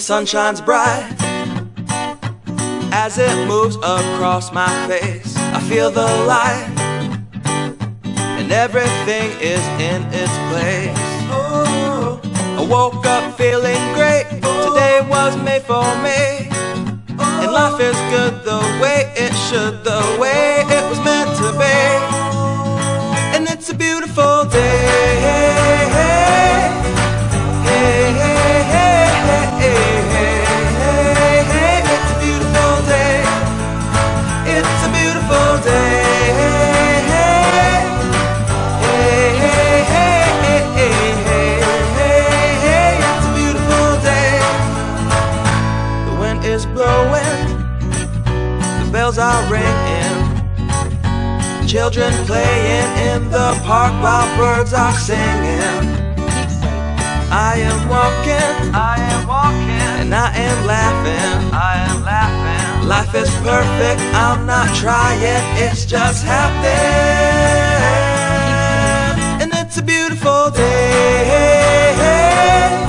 sun shines bright as it moves across my face. I feel the light and everything is in its place. I woke up feeling great. Today was made for me, and life is good the way it should, the way it was meant to be. And it's a beautiful day. It's a beautiful day. It's a beautiful day. It's a beautiful day. The wind is blowing, the bells are ringing, children playing in the park while birds are singing. I am walking, and I am laughing, Life is perfect, I'm not trying, it's just happening. And it's a beautiful day.